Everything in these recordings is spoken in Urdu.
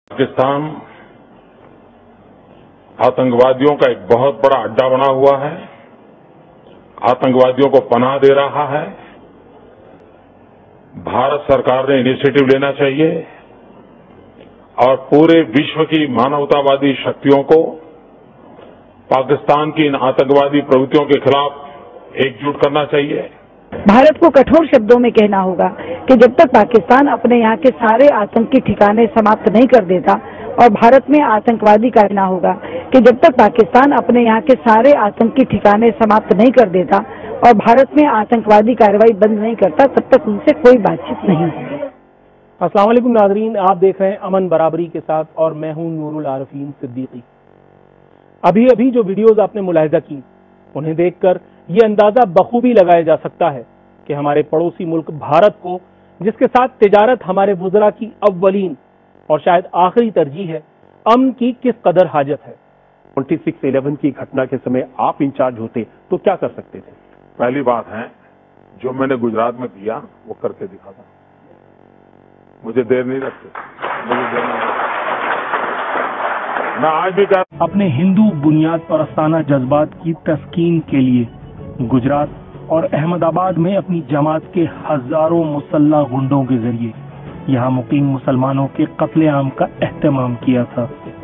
पाकिस्तान आतंकवादियों का एक बहुत बड़ा अड्डा बना हुआ है, आतंकवादियों को पनाह दे रहा है। भारत सरकार ने इनिशिएटिव लेना चाहिए और पूरे विश्व की मानवतावादी शक्तियों को पाकिस्तान की इन आतंकवादी प्रवृत्तियों के खिलाफ एकजुट करना चाहिए। भारत को कठोर शब्दों में कहना होगा कि जब तक पाकिस्तान अपने यहाँ के सारे आतंकी ठिकाने समाप्त नहीं कर देता और भारत में आतंकवादी कार्रवाई ना होगा कि जब तक पाकिस्तान अपने यहाँ के सारे आतंकी ठिकाने समाप्त नहीं कर देता और भारत में आतंकवादी कार्रवाई बंद नहीं करता, तब तक उनसे कोई बातचीत नहीं होगी। अस्सलाम वालेकुम नाज़रीन, आप देख रहे हैं अमन बराबरी के साथ और मैं हूं नूरुल आरफीन सिद्दीकी। अभी जो वीडियोस आपने मुलाहिजा की, उन्हें देखकर ये अंदाजा बखूबी लगाया जा सकता है कि हमारे पड़ोसी मुल्क भारत को, जिसके साथ तिजारत हमारे वुज़रा की अव्वलीन और शायद आखिरी तरजीह है, अमन की किस कदर हाजत है। 26/11 की घटना के समय आप इंचार्ज होते तो क्या कर सकते थे? पहली बात है, जो मैंने गुजरात में किया वो करके दिखाता। मुझे देर नहीं लगती, मैं आज भी अपने हिंदू बुनियाद परस्ताना जज्बात की तस्कीन के लिए गुजरात और अहमदाबाद में अपनी जमात के हजारों मुसल्लह गुंडों के जरिए यहाँ मुकीम मुसलमानों के कत्लेआम का एहतमाम किया था।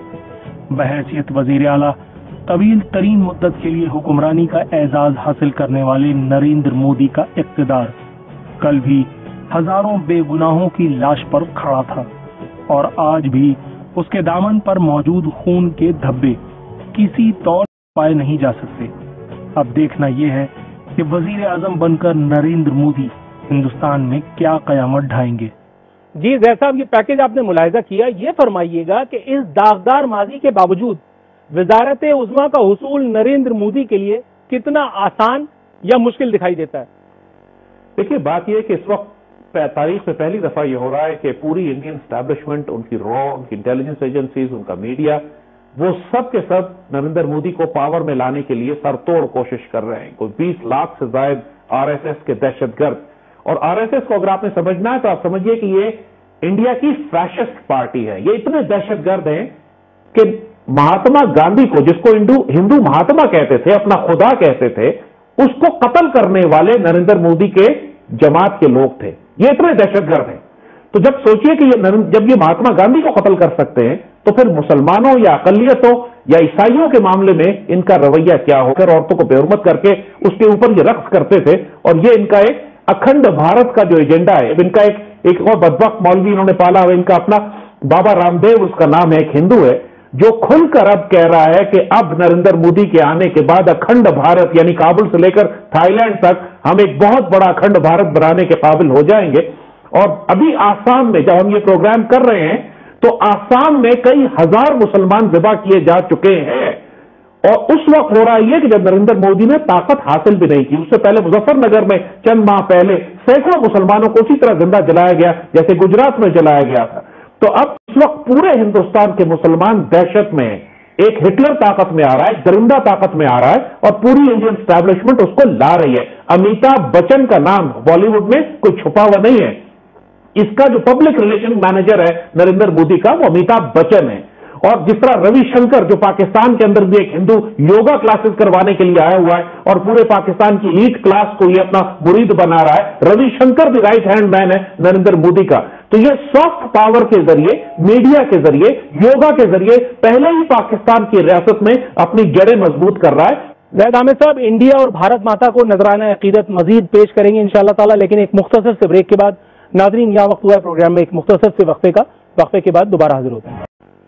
बहैसियत वजीर आला तवील तरीन मुद्दत के लिए हुक्मरानी का एजाज हासिल करने वाले नरेंद्र मोदी का इक़्तिदार कल भी हजारों बेगुनाहों की लाश पर खड़ा था और आज भी उसके दामन पर मौजूद खून के धब्बे किसी तौर पाए नहीं जा सकते। अब देखना यह है कि वजीर आजम बनकर नरेंद्र मोदी हिंदुस्तान में क्या कयामत ढाएंगे। जी जैद साहब, ये पैकेज आपने मुलाहिजा किया, ये फरमाइएगा कि इस दागदार माजी के बावजूद वजारत उज़्मा का हुसूल नरेंद्र मोदी के लिए कितना आसान या मुश्किल दिखाई देता है। देखिए, बात यह है कि इस वक्त तारीख में पहली दफा यह हो रहा है कि पूरी इंडियन स्टैब्लिशमेंट, उनकी रॉ, उनकी इंटेलिजेंस एजेंसीज, उनका मीडिया, वो सब के सब नरेंद्र मोदी को पावर में लाने के लिए सरतोड़ कोशिश कर रहे हैं। कोई 20 लाख से ज्यादा आरएसएस के दहशतगर्द, और आरएसएस को अगर आपने समझना है तो आप समझिए कि ये इंडिया की फैशिस्ट पार्टी है। ये इतने दहशतगर्द हैं कि महात्मा गांधी को, जिसको हिंदू महात्मा कहते थे, अपना खुदा कहते थे, उसको कत्ल करने वाले नरेंद्र मोदी के जमात के लोग थे। ये इतने दहशतगर्द हैं। तो जब सोचिए कि जब ये महात्मा गांधी को कत्ल कर सकते हैं, तो फिर मुसलमानों या अकलियतों या ईसाइयों के मामले में इनका रवैया क्या होकर औरतों को बेहुरमत करके उसके ऊपर ये रक्स करते थे। और ये इनका एक अखंड भारत का जो एजेंडा है, इनका एक और बदबख्त मौलवी इन्होंने पाला हुआ, इनका अपना बाबा रामदेव उसका नाम है, एक हिंदू है, जो खुलकर अब कह रहा है कि अब नरेंद्र मोदी के आने के बाद अखंड भारत यानी काबुल से लेकर थाईलैंड तक हम एक बहुत बड़ा अखंड भारत बनाने के काबिल हो जाएंगे। और अभी आसाम में जब हम ये प्रोग्राम कर रहे हैं तो आसाम में कई हजार मुसलमान ज़िबा किए जा चुके हैं। और उस वक्त हो रहा है कि जब नरेंद्र मोदी ने ताकत हासिल भी नहीं की। उससे पहले मुजफ्फरनगर में चंद माह पहले सैकड़ों मुसलमानों को उसी तरह जिंदा जलाया गया जैसे गुजरात में जलाया गया था। तो अब इस वक्त पूरे हिंदुस्तान के मुसलमान दहशत में हैं। एक हिटलर ताकत में आ रहा है, दरिंदा ताकत में आ रहा है और पूरी इंडियन स्टैब्लिशमेंट उसको ला रही है। अमिताभ बच्चन का नाम बॉलीवुड में कोई छुपा हुआ नहीं है। इसका जो पब्लिक रिलेशन मैनेजर है नरेंद्र मोदी का, वो अमिताभ बच्चन है। और जिस तरह रविशंकर, जो पाकिस्तान के अंदर भी एक हिंदू योगा क्लासेस करवाने के लिए आया हुआ है और पूरे पाकिस्तान की ईट क्लास को ये अपना मुरीद बना रहा है, रविशंकर भी राइट हैंड मैन है नरेंद्र मोदी का। तो ये सॉफ्ट पावर के जरिए, मीडिया के जरिए, योगा के जरिए पहले ही पाकिस्तान की रियासत में अपनी जड़ें मजबूत कर रहा है। ज़ैद हामिद साहब, इंडिया और भारत माता को नजराना अकीदत मजीद पेश करेंगे इंशाअल्लाह ताला, लेकिन एक मुख्तसर से ब्रेक के बाद। नाजरीन, यहाँ वक्त हुआ है प्रोग्राम में एक मुख्तसर से वक्फे के बाद दोबारा हाजिर होते हैं।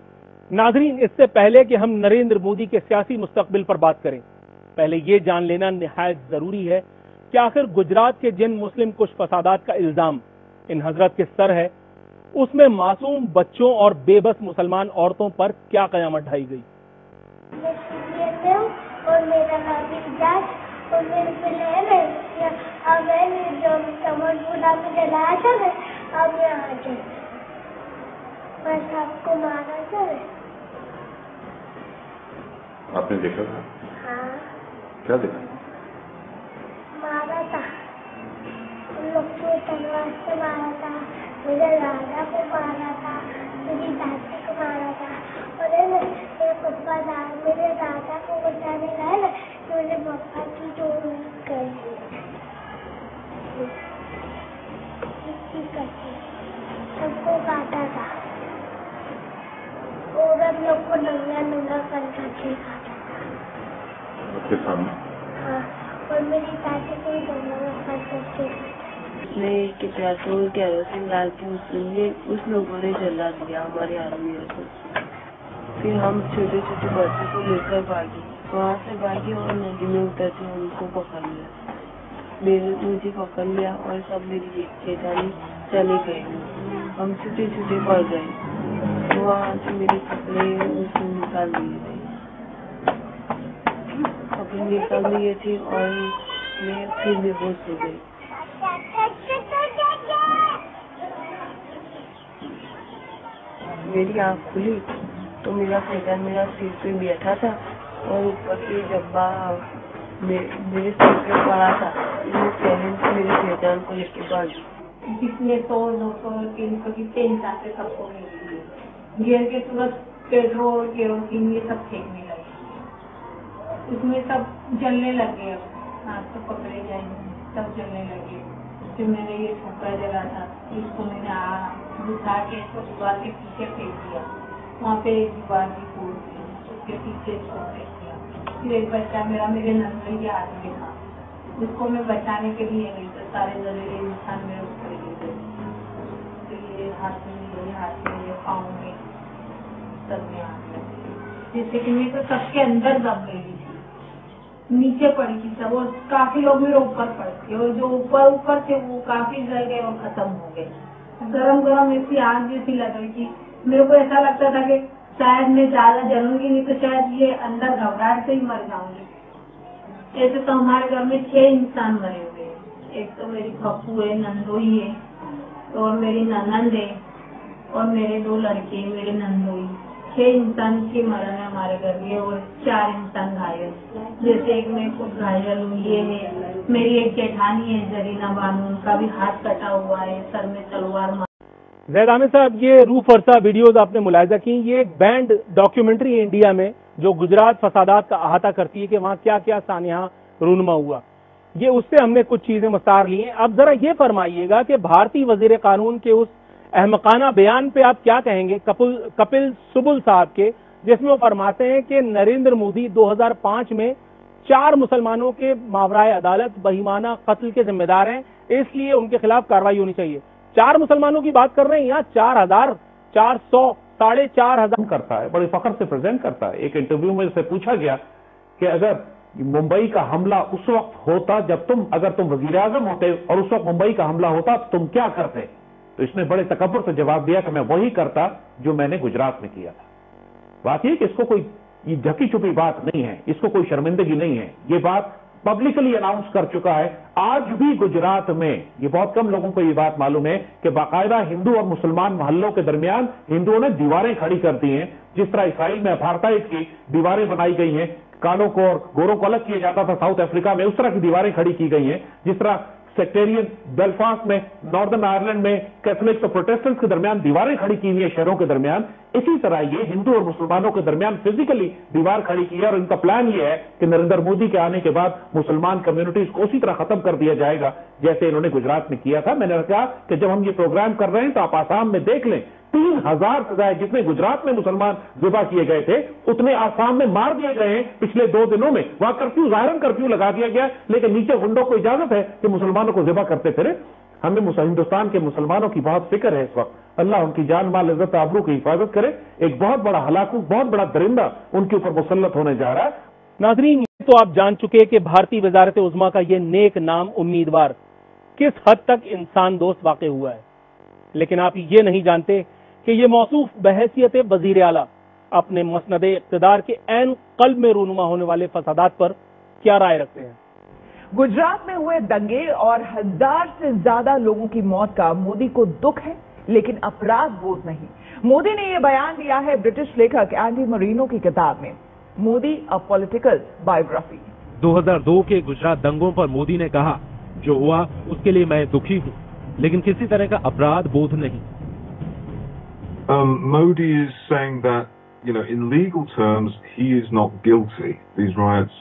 नाजरीन, इससे पहले कि हम नरेंद्र मोदी के सियासी मुस्तकबिल पर बात करें, पहले ये जान लेना निहायत जरूरी है कि आखिर गुजरात के जिन मुस्लिम कुछ फसादात का इल्जाम इन हजरत के सर है, उसमें मासूम बच्चों और बेबस मुसलमान औरतों पर क्या कयामत ढाई गई। और मेरा नाम इजाज और मेरे पे ले रहे अब मैंने जो टमाटर बुला के जलाया था ना, अब मैं आ गई, बस आपको मारा था। आपने देखा था? हाँ। क्या देखा? मारा था, उन लोग को तलवार से मारा था, मेरे राजा को मारा था, मेरी दादी को मारा हम लोग को नंगा नंगा करके सिखाता था। उसके सामने? हाँ, और मेरी दादी को नंगा करके सिखाता। उसने के पेट्रोल केरोसिन डाल के उसने उस लोगों ने जला दिया हमारे आदमियों को। फिर हम छोटे छोटे बच्चों को लेकर भागे, वहाँ से भागे और नदी में उतरते उनको पकड़ लिया। मुझे पकड़ लिया और सब मेरी चेतानी चले गए। हम छुटे छुटे पड़ गए, वहाँ से मेरे कपड़े उसने निकाल लिए थे, कपड़े निकाल लिए थे और मैं फिर बेहोश हो गई। मेरी आँख खुली तो मेरा शैतान मेरा सिर पे बैठा था और ऊपर से जब्बा मेरे सिर पे पड़ा था। मैं पहले से मेरे शैतान को लेके भागी। जितने 100, 200, 300 कितने इंसान के सबको गिर के तुरंत पेट्रोल केरोसिन ये सब फेंकने लगे। उसमें सब जलने लगे। अब हाथ तो पकड़े जाएंगे, सब जलने लगे। फिर मैंने ये छोटा जला था, इसको मैंने उठा के इसको दीवार के पीछे फेंक दिया। वहाँ पे एक दीवार की फूल थी, उसके पीछे इसको फेंक दिया। फिर एक बच्चा मेरा मेरे नंदन के हाथ में था, उसको मैं बचाने के लिए गई तो सारे जलेले इंसान मेरे ऊपर गिर गए। तो ये हाथ में ये पाँव में सब में आग लगी, जिससे कि मैं तो सबके अंदर दब गई थी, नीचे पड़ी थी सब। और काफी लोग मेरे ऊपर पड़े थे और जो ऊपर थे वो काफी जल गए और खत्म हो गए। गरम गरम ऐसी आग जैसी लग रही थी। मेरे को ऐसा लगता था कि शायद मैं ज्यादा जलूंगी नहीं तो शायद ये अंदर घबराहट से ही मर जाऊंगी। ऐसे तो हमारे घर में 6 इंसान मरे हुए हैं। एक तो मेरी पप्पू है, नंदोई है और मेरी ननंद है और मेरे 2 लड़के मेरे नंदोई। 6 इंसान की मरण है हमारे घर में और 4 इंसान घायल। जैसे एक मैं खुद घायल हूँ, ये है मेरी एक जेठानी है जरीना बानू, उनका भी हाथ कटा हुआ है, सर में तलवार। ज़ैद हामिद साहब, ये रूह फरसा वीडियोस आपने मुलाहिजा की, ये एक बैंड डॉक्यूमेंट्री इंडिया में जो गुजरात फसादात का अहाता करती है कि वहाँ क्या क्या सानिया रूनमा हुआ, ये उससे हमने कुछ चीजें मसार ली हैं। अब जरा ये फरमाइएगा कि भारतीय वजीर कानून के उस अहमकाना बयान पे आप क्या कहेंगे कपिल सुबुल साहब के, जिसमें वो फरमाते हैं कि नरेंद्र मोदी 2005 में 4 मुसलमानों के मावराए अदालत बहिमाना कत्ल के जिम्मेदार हैं, इसलिए उनके खिलाफ कार्रवाई होनी चाहिए। 4 मुसलमानों की बात कर रहे हैं, यहाँ 4,400 4,500 करता है, बड़े फख्र से प्रेजेंट करता है। एक इंटरव्यू में से पूछा गया कि अगर मुंबई का हमला उस वक्त होता जब अगर तुम वजीर आजम होते और उस वक्त मुंबई का हमला होता तुम क्या करते, तो इसने बड़े तकब्बुर से जवाब दिया कि मैं वही करता जो मैंने गुजरात में किया था। बात यह कि इसको कोई ढकी छुपी बात नहीं है, इसको कोई शर्मिंदगी नहीं है, ये बात पब्लिकली अनाउंस कर चुका है। आज भी गुजरात में, ये बहुत कम लोगों को ये बात मालूम है कि बाकायदा हिंदू और मुसलमान मोहल्लों के दरमियान हिंदुओं ने दीवारें खड़ी कर दी हैं। जिस तरह इसराइल में अपार्थाइड की दीवारें बनाई गई हैं, कालों को और गोरों को अलग किया जाता था साउथ अफ्रीका में, उस तरह की दीवारें खड़ी की गई हैं। जिस तरह सेक्टेरियन बेलफास्ट में, नॉर्दर्न आयरलैंड में कैथोलिक्स और प्रोटेस्टेंट्स के दरमियान दीवारें खड़ी की हुई है शहरों के दरमियान, इसी तरह ये हिंदू और मुसलमानों के दरमियान फिजिकली दीवार खड़ी की है। और इनका प्लान ये है कि नरेंद्र मोदी के आने के बाद मुसलमान कम्युनिटीज को उसी तरह खत्म कर दिया जाएगा जैसे इन्होंने गुजरात में किया था। मैंने कहा कि जब हम ये प्रोग्राम कर रहे हैं तो आप आसाम में देख लें, 3,000 से ज्यादा जितने गुजरात में मुसलमान ज़िबा किए गए थे उतने आसाम में मार दिए गए हैं पिछले 2 दिनों में। वहां कर्फ्यू, जाहिरन कर्फ्यू लगा दिया गया, लेकिन नीचे गुंडों को इजाजत है कि मुसलमानों को ज़िबा करते फिरे। हमें हिंदुस्तान के मुसलमानों की बहुत फिक्र है इस वक्त। अल्लाह उनकी जान माल इज्जत आबरू की हिफाजत करे। एक बहुत बड़ा हलाकू, बहुत बड़ा दरिंदा उनके ऊपर मुसल्लत होने जा रहा है। नाजरीन, तो आप जान चुके कि भारतीय वजारत उज़्मा का ये नेक नाम उम्मीदवार किस हद तक इंसान दोस्त वाक़ई हुआ है, लेकिन आप ये नहीं जानते कि ये मौसूफ बहैसियत वजीर आला अपने मसनद इक़्तिदार के ऐन क़ल्ब में रूनुमा होने वाले फसादात पर क्या राय रखते हैं। गुजरात में हुए दंगे और 1000 से ज्यादा लोगों की मौत का मोदी को दुख है, लेकिन अपराध बोध नहीं। मोदी ने यह बयान दिया है ब्रिटिश लेखक एंडी मरीनो की किताब में, मोदी अ पॉलिटिकल बायोग्राफी। 2002 के गुजरात दंगों पर मोदी ने कहा, जो हुआ उसके लिए मैं दुखी हूं, लेकिन किसी तरह का अपराध बोध नहीं। Modi is saying that, in legal terms, he is not guilty. These riots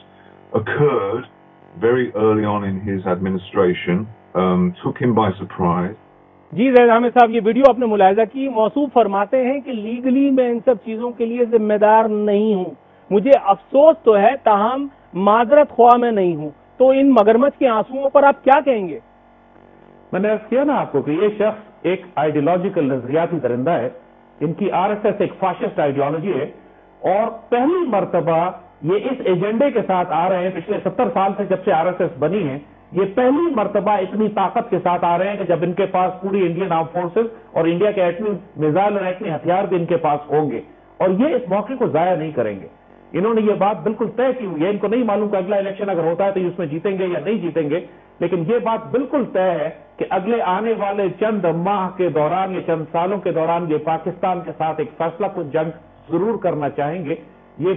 occurred very early on in his administration, took him by surprise. جی زید حامد صاحب، یہ ویڈیو آپ نے ملاحظہ کی، موصوف فرماتے ہیں کہ لیگلی میں ان سب چیزوں کے لیے ذمہ دار نہیں ہوں، مجھے افسوس تو ہے تاہم معذرت خواہ میں نہیں ہوں. تو ان مگرمچھ کے آنسوؤں پر آپ کیا کہیں گے؟ میں نے عرض کیا نا آپ کو کہ یہ شخص ایک آئیڈیالوجیکل نظریاتی درندہ ہے. ان کی RSS ایک فاشسٹ آئیڈیالوجی ہے، اور پہلی مرتبہ یہ اس ایجنڈے کے ساتھ آ رہے ہیں. پچھلے 70 سال سے جب سے RSS بنی ہے، یہ پہلی مرتبہ اتنی طاقت کے ساتھ آ رہے ہیں کہ جب ان کے پاس پوری انڈین آرم فورسز اور انڈیا کے ایٹمی میزائل اور ایٹمی ہتھیار بھی ان کے پاس ہوں گے، اور یہ اس موقع کو ضائع نہیں کریں گے. انہوں نے یہ بات بالکل طے کی ہوئی ہے. ان کو نہیں معلوم کہ اگلا الیکشن اگر ہوتا ہے تو یہ اس میں جیتیں گے یا نہیں جیتیں گے، لیکن یہ بات بالکل طے ہے کہ اگلے آنے والے چند ماہ کے دوران یا چند سالوں کے دوران یہ پاکستان کے ساتھ ایک فیصلہ کن جنگ ضرور کرنا چاہیں گے. یہ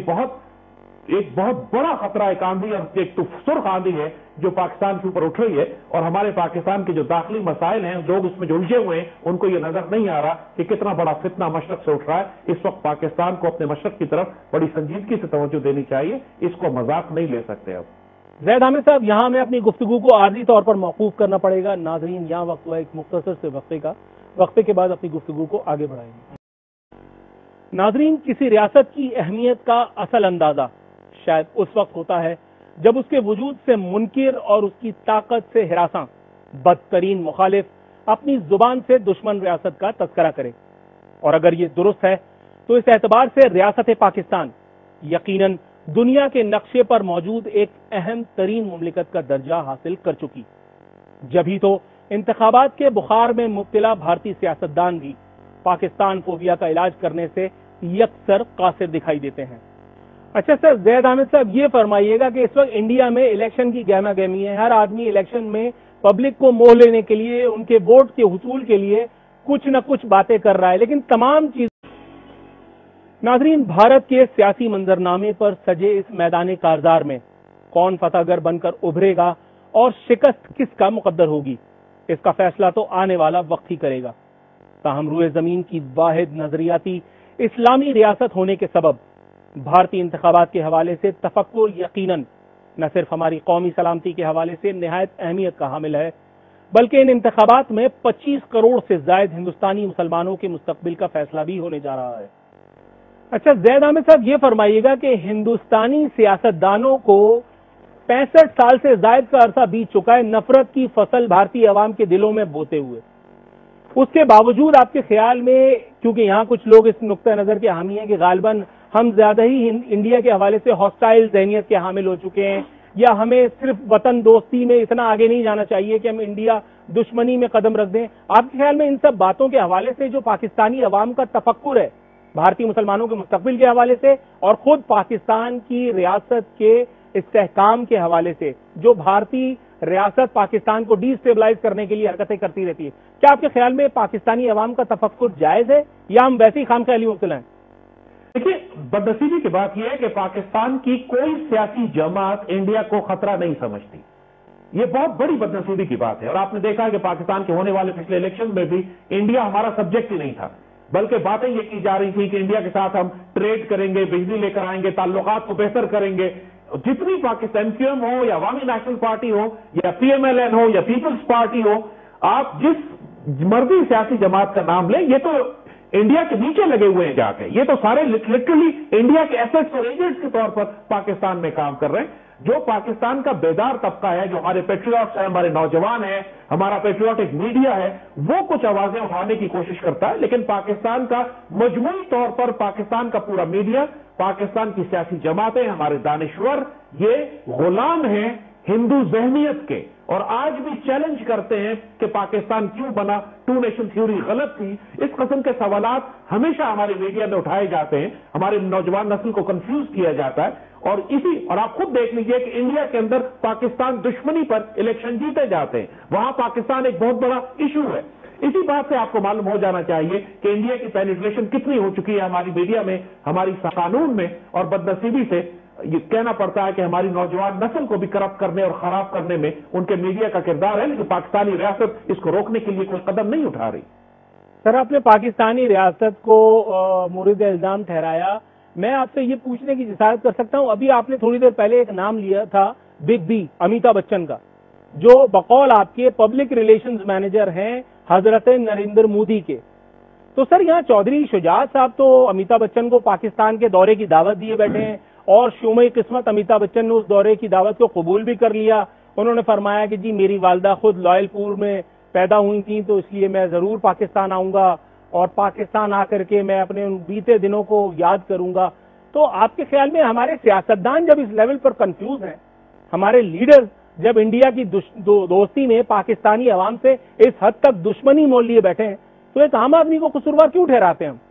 ایک بہت بڑا خطرہ، ایک آندھی اور ایک سرخ آندھی ہے جو پاکستان کے اوپر اٹھ رہی ہے، اور ہمارے پاکستان کے جو داخلی مسائل ہیں، لوگ اس میں جو الجھے ہوئے ہیں، ان کو یہ نظر نہیں آ رہا کہ کتنا بڑا فتنہ مشرق سے اٹھ رہا ہے. اس وقت پاکستان کو اپنے مشرق کی طرف بڑی سنجیدگی سے توجہ دینی چاہیے، اس کو مذاق نہیں لے سکتے. اب زید حامد صاحب، یہاں میں اپنی گفتگو کو عارضی طور پر موقوف کرنا پڑے گا. ناظرین، یہاں وقت ہوا ایک مختصر سے وقفے کے بعد اپنی گفتگو کو آگے بڑھائیں گے. ناظرین، کسی ریاست کی اہمیت کا اصل اندازہ شاید اس وقت ہوتا ہے جب اس کے وجود سے منکر اور اس کی طاقت سے ہراساں بدترین مخالف اپنی زبان سے دشمن ریاست کا تذکرہ کرے. اور اگر یہ درست ہے تو اس اعتبار سے ریاست پاکستان یقیناً دنیا کے نقشے پر موجود ایک اہم ترین مملکت کا درجہ حاصل کر چکی. جبھی تو انتخابات کے بخار میں مبتلا بھارتی سیاستدان بھی پاکستان فوبیا کا علاج کرنے سے یکسر قاصر دکھائی دیتے ہیں. اچھا سر، زید حامد صاحب، یہ فرمائیے گا کہ اس وقت انڈیا میں الیکشن کی گہما گہمی ہے. ہر آدمی الیکشن میں پبلک کو موہ لینے کے لیے، ان کے ووٹ کے حصول کے لیے کچھ نہ کچھ باتیں کر رہا ہے، لیکن تمام چیز. ناظرین، بھارت کے سیاسی منظرنامے پر سجے اس میدان کارزار میں کون فتح گر بن کر ابھرے گا اور شکست کس کا مقدر ہوگی، اس کا فیصلہ تو آنے والا وقت ہی کرے گا. تاہم روئے زمین کی واحد نظریاتی اسلامی ریاست ہونے کے سبب بھارتی انتخابات کے حوالے سے تفکر یقیناً نہ صرف ہماری قومی سلامتی کے حوالے سے نہایت اہمیت کا حامل ہے، بلکہ ان انتخابات میں 25 کروڑ سے زائد ہندوستانی مسلمانوں کے مستقبل کا فیصلہ بھی ہونے جا رہا ہے. اچھا زید حامد صاحب، یہ فرمائیے گا کہ ہندوستانی سیاستدانوں کو 65 سال سے زائد کا عرصہ بیت چکا ہے نفرت کی فصل بھارتی عوام کے دلوں میں بوتے ہوئے. اس کے باوجود آپ کے خیال میں، کیونکہ یہاں کچھ لوگ اس نقطہ نظر کے حامی ہیں کہ غالباً ہم زیادہ ہی انڈیا کے حوالے سے ہاسٹائل ذہنیت کے حامل ہو چکے ہیں، یا ہمیں صرف وطن دوستی میں اتنا آگے نہیں جانا چاہیے کہ ہم انڈیا دشمنی میں قدم رکھ دیں. آپ کے خیال میں ان سب باتوں کے حوالے سے جو پاکستانی عوام کا تفکر ہے بھارتی مسلمانوں کے مستقبل کے حوالے سے اور خود پاکستان کی ریاست کے استحکام کے حوالے سے، جو بھارتی ریاست پاکستان کو ڈی اسٹیبلائز کرنے کے لیے حرکتیں کرتی رہتی ہے، کیا آپ کے خیال میں پاکستانی عوام کا تفکر جائز ہے یا ہم ویسے ہی خام خیالی مبتلا ہیں؟ دیکھیے، بدنصیبی کی بات یہ ہے کہ پاکستان کی کوئی سیاسی جماعت انڈیا کو خطرہ نہیں سمجھتی. یہ بہت بڑی بدنصیبی کی بات ہے، اور آپ نے دیکھا کہ پاکستان کے ہونے والے پچھلے الیکشن میں بھی انڈیا ہمارا سبجیکٹ ہی نہیں تھا، بلکہ باتیں یہ کی جا رہی تھی کہ انڈیا کے ساتھ ہم ٹریڈ کریں گے، بجلی لے کر آئیں گے، تعلقات کو بہتر کریں گے. جتنی پاکستان QM ہو یا عوامی نیشنل پارٹی ہو یا PMLN ہو یا پیپلز پارٹی ہو، آپ جس مرضی سیاسی جماعت کا نام لیں، یہ تو انڈیا کے نیچے لگے ہوئے ہیں جا کے. یہ تو سارے لٹرلی انڈیا کے ایسٹس اور ایجنٹس کے طور پر پاکستان میں کام کر رہے ہیں. جو پاکستان کا بیدار طبقہ ہے، جو ہمارے پیٹریوٹس ہیں، ہمارے نوجوان ہیں، ہمارا پیٹریوٹک میڈیا ہے، وہ کچھ آوازیں اٹھانے کی کوشش کرتا ہے، لیکن پاکستان کا مجموعی طور پر پاکستان کا پورا میڈیا، پاکستان کی سیاسی جماعتیں، ہمارے دانشور، یہ غلام ہیں ہندو ذہنیت کے، اور آج بھی چیلنج کرتے ہیں کہ پاکستان کیوں بنا، 2 نیشن تھیوری غلط تھی. اس قسم کے سوالات ہمیشہ ہمارے میڈیا میں اٹھائے جاتے ہیں، ہمارے نوجوان نسل کو کنفیوز کیا جاتا ہے، اور آپ خود دیکھ لیجئے کہ انڈیا کے اندر پاکستان دشمنی پر الیکشن جیتے جاتے ہیں، وہاں پاکستان ایک بہت بڑا ایشو ہے. اسی بات سے آپ کو معلوم ہو جانا چاہیے کہ انڈیا کی پینیٹریشن کتنی ہو چکی ہے ہماری میڈیا میں، ہماری قانون میں، اور بدنصیبی سے یہ کہنا پڑتا ہے کہ ہماری نوجوان نسل کو بھی کرپٹ کرنے اور خراب کرنے میں ان کے میڈیا کا کردار ہے، لیکن پاکستانی ریاست اس کو روکنے کے لیے کوئی قدم نہیں اٹھا رہی. سر، آپ نے پاکستانی ریاست کو مورد الزام ٹھہرایا. میں آپ سے یہ پوچھنے کی جسارت کر سکتا ہوں، ابھی آپ نے تھوڑی دیر پہلے ایک نام لیا تھا بگ بی، امیتابھ بچن کا، جو بقول آپ کے پبلک ریلیشنز مینیجر ہیں حضرت نریندر مودی کے. تو سر یہاں چودھری شجاعت صاحب تو امیتابھ بچن کو پاکستان کے دورے کی دعوت دیے بیٹھے ہیں اور شومِ قسمت امیتابھ بچن نے اس دورے کی دعوت کو قبول بھی کر لیا. انہوں نے فرمایا کہ جی میری والدہ خود لائل پور میں پیدا ہوئی تھیں تو اس لیے میں ضرور پاکستان آؤں گا اور پاکستان آ کر کے میں اپنے ان بیتے دنوں کو یاد کروں گا. تو آپ کے خیال میں ہمارے سیاستدان جب اس لیول پر کنفیوز ہیں، ہمارے لیڈرز جب انڈیا کی دوستی میں پاکستانی عوام سے اس حد تک دشمنی مول لیے بیٹھے ہیں، تو ایک عام آدمی کو قصوروار کیوں ٹھہراتے ہیں ہم؟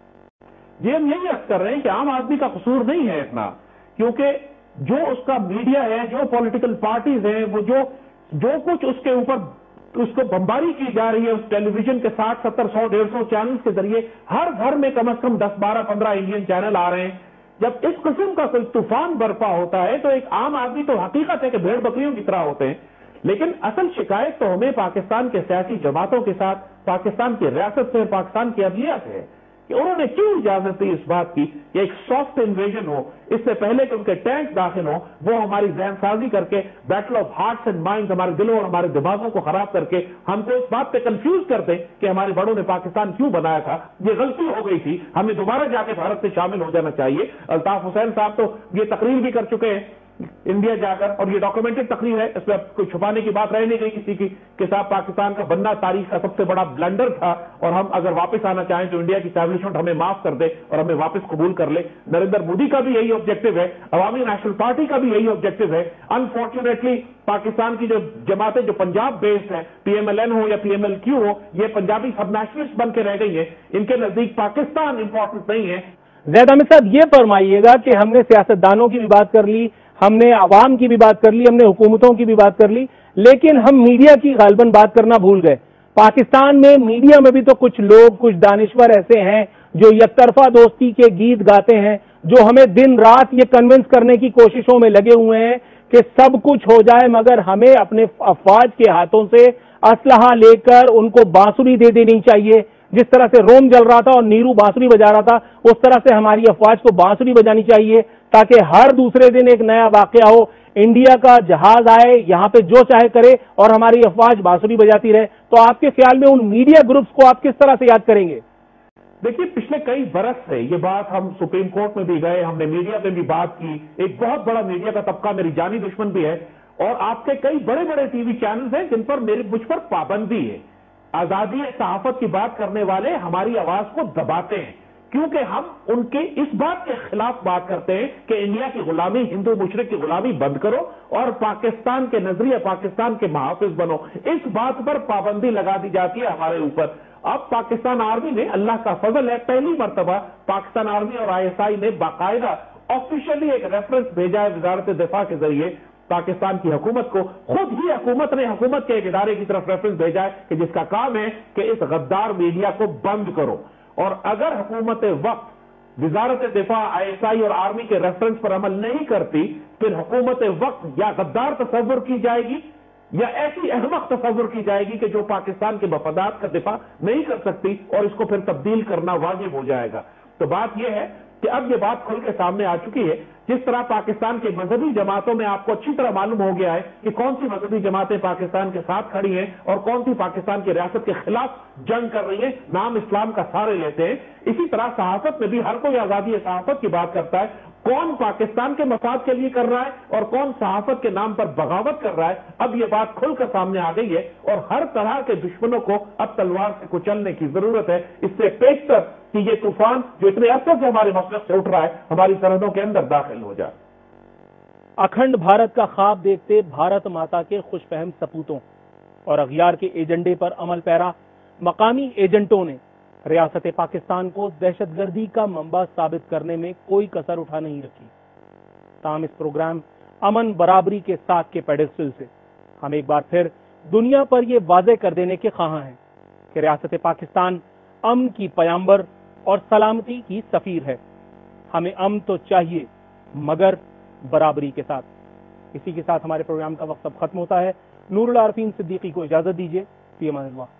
جی ہم یہی عرض کر رہے ہیں کہ عام آدمی کا قصور نہیں ہے اتنا، کیونکہ جو اس کا میڈیا ہے، جو پولیٹیکل پارٹیز ہیں، وہ جو کچھ اس کے اوپر اس کو بمباری کی جا رہی ہے، اس ٹیلی ویژن کے 60 70 100 150 چینل کے ذریعے ہر گھر میں کم از کم 10 12 15 انڈین چینل آ رہے ہیں. جب اس قسم کا کوئی طوفان برپا ہوتا ہے تو ایک عام آدمی تو حقیقت ہے کہ بھیڑ بکریوں کی طرح ہوتے ہیں. لیکن اصل شکایت تو ہمیں پاکستان کے سیاسی جماعتوں کے ساتھ، پاکستان کی ریاست سے، پاکستان کی عدلیہ سے ہے کہ انہوں نے کیوں اجازت دی اس بات کی کہ ایک سافٹ انویژن ہو، اس سے پہلے کہ ان کے ٹینک داخل ہوں وہ ہماری ذہن سازی کر کے battle of hearts and minds, ہمارے دلوں اور ہمارے دماغوں کو خراب کر کے ہم کو اس بات پہ کنفیوز کر دیں کہ ہمارے بڑوں نے پاکستان کیوں بنایا تھا. یہ غلطی ہو گئی تھی، ہمیں دوبارہ جا کے بھارت سے شامل ہو جانا چاہیے. الطاف حسین صاحب تو یہ تقریر بھی کر چکے ہیں انڈیا جا کر، اور یہ ڈاکومنٹڈ تقریر ہے، اس میں کوئی چھپانے کی بات رہ نہیں گئی کسی کی کہ صاحب پاکستان کا بننا تاریخ کا سب سے بڑا بلنڈر تھا اور ہم اگر واپس آنا چاہیں تو انڈیا کی اسٹیبلشمنٹ ہمیں معاف کر دے اور ہمیں واپس قبول کر لے. نریندر مودی کا بھی یہی آبجیکٹو ہے، عوامی نیشنل پارٹی کا بھی یہی آبجیکٹو ہے. انفارچونیٹلی پاکستان کی جو جماعتیں جو پنجاب بیسڈ ہیں، پی ایم ایل این ہو یا پی ایم ایل کیو ہو، یہ پنجابی سب نیشنلسٹ بن کے رہ گئی ہیں. ان کے نزدیک پاکستان امپورٹنٹ نہیں ہے. زید حامد صاحب یہ فرمائیے گا کہ ہم نے سیاستدانوں کی بھی بات کر لی، ہم نے عوام کی بھی بات کر لی، ہم نے حکومتوں کی بھی بات کر لی، لیکن ہم میڈیا کی غالباً بات کرنا بھول گئے. پاکستان میں میڈیا میں بھی تو کچھ لوگ، کچھ دانشور ایسے ہیں جو یک طرفہ دوستی کے گیت گاتے ہیں، جو ہمیں دن رات یہ کنونس کرنے کی کوششوں میں لگے ہوئے ہیں کہ سب کچھ ہو جائے مگر ہمیں اپنے افواج کے ہاتھوں سے اسلحہ لے کر ان کو بانسری دے دینی چاہیے. جس طرح سے روم جل رہا تھا اور نیرو بانسری بجا رہا تھا، اس طرح سے ہماری افواج کو بانسری بجانی چاہیے تاکہ ہر دوسرے دن ایک نیا واقعہ ہو، انڈیا کا جہاز آئے، یہاں پہ جو چاہے کرے اور ہماری افواج بانسری بجاتی رہے. تو آپ کے خیال میں ان میڈیا گروپس کو آپ کس طرح سے یاد کریں گے؟ دیکھیے پچھلے کئی برس سے یہ بات ہم سپریم کورٹ میں بھی گئے، ہم نے میڈیا میں بھی بات کی. ایک بہت بڑا میڈیا کا طبقہ میری جانی دشمن بھی ہے اور آپ کے کئی بڑے بڑے ٹی وی چینلز ہیں جن پر مجھ پر پابندی ہے. آزادی صحافت کی بات کرنے والے ہماری آواز کو دباتے ہیں کیونکہ ہم ان کے اس بات کے خلاف بات کرتے ہیں کہ انڈیا کی غلامی، ہندو مشرق کی غلامی بند کرو اور پاکستان کے نظریے، پاکستان کے محافظ بنو. اس بات پر پابندی لگا دی جاتی ہے ہمارے اوپر. اب پاکستان آرمی نے، اللہ کا فضل ہے، پہلی مرتبہ پاکستان آرمی اور آئی ایس آئی نے باقاعدہ آفیشلی ایک ریفرنس بھیجا ہے وزارت دفاع کے ذریعے پاکستان کی حکومت کو. خود ہی حکومت نے حکومت کے ایک ادارے کی طرف ریفرنس بھیجا ہے کہ جس کا کام ہے کہ اس غدار میڈیا کو بند کرو. اور اگر حکومت وقت وزارت دفاع، آئی ایس آئی اور آرمی کے ریفرنس پر عمل نہیں کرتی پھر حکومت وقت یا غدار تصور کی جائے گی یا ایسی احمق تصور کی جائے گی کہ جو پاکستان کے مفادات کا دفاع نہیں کر سکتی اور اس کو پھر تبدیل کرنا واجب ہو جائے گا. تو بات یہ ہے کہ اب یہ بات کھل کے سامنے آ چکی ہے. جس طرح پاکستان کے مذہبی جماعتوں میں آپ کو اچھی طرح معلوم ہو گیا ہے کہ کون سی مذہبی جماعتیں پاکستان کے ساتھ کھڑی ہیں اور کون سی پاکستان کی ریاست کے خلاف جنگ کر رہی ہیں، نام اسلام کا سارے لیتے ہیں. اسی طرح صحافت میں بھی ہر کوئی آزادی صحافت کی بات کرتا ہے. کون پاکستان کے مفاد کے لیے کر رہا ہے اور کون صحافت کے نام پر بغاوت کر رہا ہے، اب یہ بات کھل کر سامنے آ گئی ہے اور ہر طرح کے دشمنوں کو اب تلوار سے کچلنے کی ضرورت ہے. اس سے پیشتر کہ یہ طوفان جو اتنے عرصے سے ہمارے مشرق سے اٹھ رہا ہے ہماری سرحدوں کے اندر داخل ہو جائے. اکھنڈ بھارت کا خواب دیکھتے بھارت ماتا کے خوش فہم سپوتوں اور اغیار کے ایجنڈے پر عمل پیرا مقامی ایجنٹوں نے ریاست پاکستان کو دہشت گردی کا منبع ثابت کرنے میں کوئی کسر اٹھا نہیں رکھی. تاہم اس پروگرام امن برابری کے ساتھ کے پیڈسٹل سے ہم ایک بار پھر دنیا پر یہ واضح کر دینے کے خواہاں ہیں کہ ریاست پاکستان امن کی پیامبر اور سلامتی کی سفیر ہے. ہمیں امن تو چاہیے مگر برابری کے ساتھ. اسی کے ساتھ ہمارے پروگرام کا وقت اب ختم ہوتا ہے. نور العارفین صدیقی کو اجازت دیجیے. فی امان اللہ.